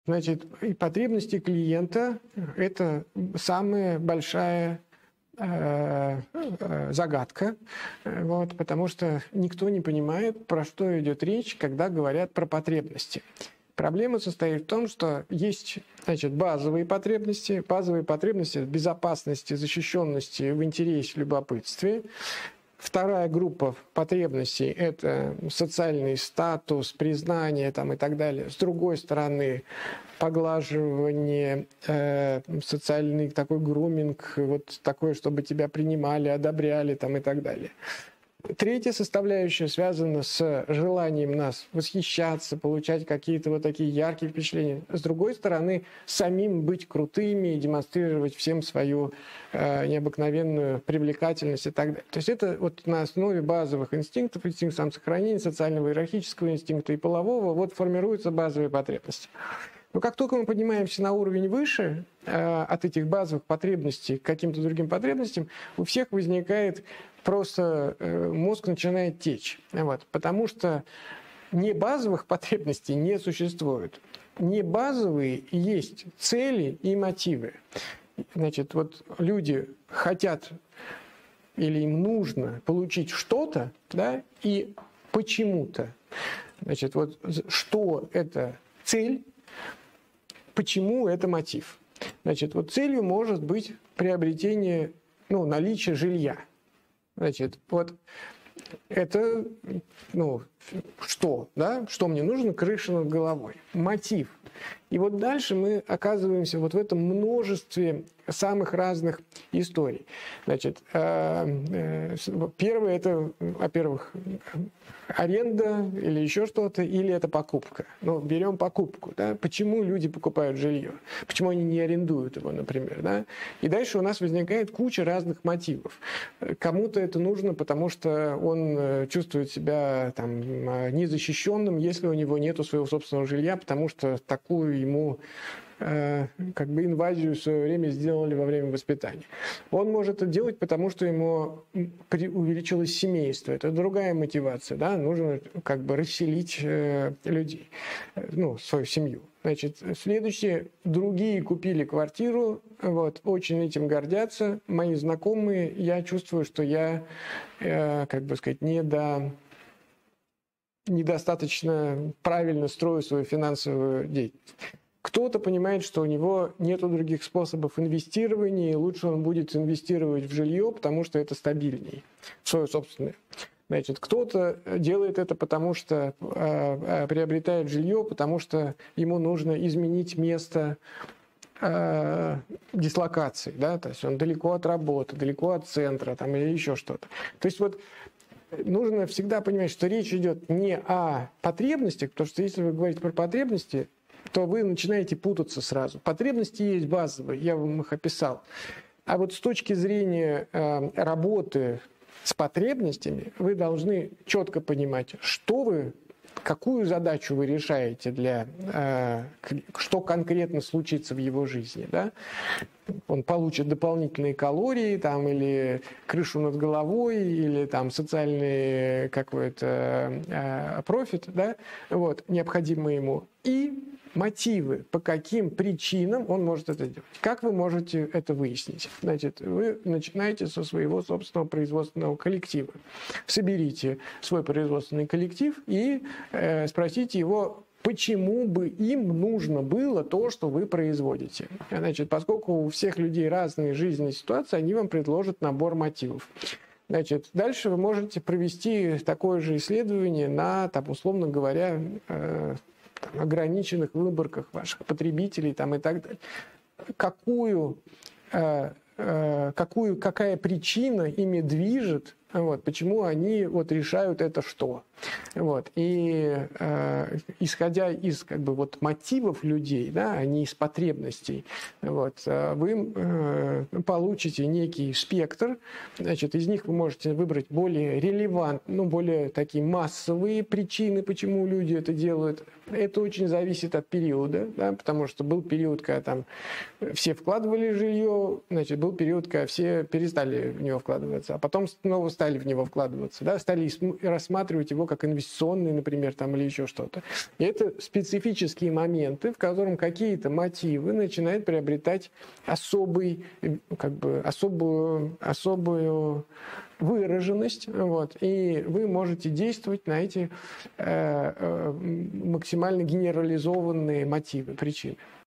Значит, и потребности клиента – это самая большая загадка, вот, потому что никто не понимает, про что идет речь, когда говорят про потребности. Проблема состоит в том, что есть, значит, базовые потребности в безопасности, защищенности, в интересе, в любопытстве. Вторая группа потребностей – это социальный статус, признание там, и так далее. С другой стороны, поглаживание, социальный такой груминг, вот такое, чтобы тебя принимали, одобряли там, и так далее. Третья составляющая связана с желанием нас восхищаться, получать какие-то вот такие яркие впечатления. С другой стороны, самим быть крутыми и демонстрировать всем свою необыкновенную привлекательность и так далее. То есть это вот на основе базовых инстинктов, инстинкта самосохранения, социального иерархического инстинкта и полового, вот формируются базовые потребности. Но как только мы поднимаемся на уровень выше от этих базовых потребностей к каким-то другим потребностям, у всех возникает просто мозг начинает течь. Вот, потому что не базовых потребностей не существует. Не базовые есть цели и мотивы. Значит, вот люди хотят или им нужно получить что-то, да, и почему-то. Значит, вот что это цель, почему это мотив. Значит, вот целью может быть приобретение, наличие жилья. Значит, вот это, что, да? Что мне нужно? Крыша над головой. Мотив. И вот дальше мы оказываемся вот в этом множестве самых разных историй. Значит, первое это, во-первых, аренда или еще что-то, или это покупка. Берем покупку. Да? Почему люди покупают жилье? Почему они не арендуют его, например? Да? И дальше у нас возникает куча разных мотивов. Кому-то это нужно, потому что он чувствует себя там, незащищенным, если у него нет своего собственного жилья, потому что такую ему инвазию в свое время сделали во время воспитания. Он может это делать, потому что ему увеличилось семейство. Это другая мотивация. Да? Нужно расселить людей, свою семью. Значит, следующее. Другие купили квартиру, вот, очень этим гордятся. Мои знакомые, я чувствую, что я, недостаточно правильно строю свою финансовую деятельность. Кто-то понимает, что у него нет других способов инвестирования, и лучше он будет инвестировать в жилье, потому что это стабильнее, в свое собственное. Значит, кто-то делает это, потому что приобретает жилье, потому что ему нужно изменить место дислокации, да, то есть он далеко от работы, далеко от центра там, или еще что-то. То есть вот нужно всегда понимать, что речь идет не о потребностях, потому что если вы говорите про потребности, то вы начинаете путаться сразу. Потребности есть базовые, я вам их описал. А вот с точки зрения работы с потребностями, вы должны четко понимать, какую задачу вы решаете что конкретно случится в его жизни. Да? Он получит дополнительные калории, там, или крышу над головой, или там, социальный какой-то профит, да? Вот, необходимый ему. И мотивы, по каким причинам он может это делать. Как вы можете это выяснить? Значит, вы начинаете со своего собственного производственного коллектива. Соберите свой производственный коллектив и спросите его, почему бы им нужно было то, что вы производите. Значит, поскольку у всех людей разные жизненные ситуации, они вам предложат набор мотивов. Значит, дальше вы можете провести такое же исследование на, условно говоря, ограниченных выборках ваших потребителей там, и так далее. Какая причина ими движет, вот, почему они решают это что. Вот. И исходя из мотивов людей, да, а не из потребностей, вот, вы получите некий спектр. Значит, из них вы можете выбрать более релевантные, более такие массовые причины, почему люди это делают. Это очень зависит от периода, да, потому что был период, когда там все вкладывали в жилье, значит, был период, когда все перестали в него вкладываться, а потом снова стали в него вкладываться, да, стали рассматривать его как инвестиционный, например, там, или еще что-то. И это специфические моменты, в котором какие-то мотивы начинают приобретать особую выраженность, вот, и вы можете действовать на эти максимально генерализованные мотивы, причины.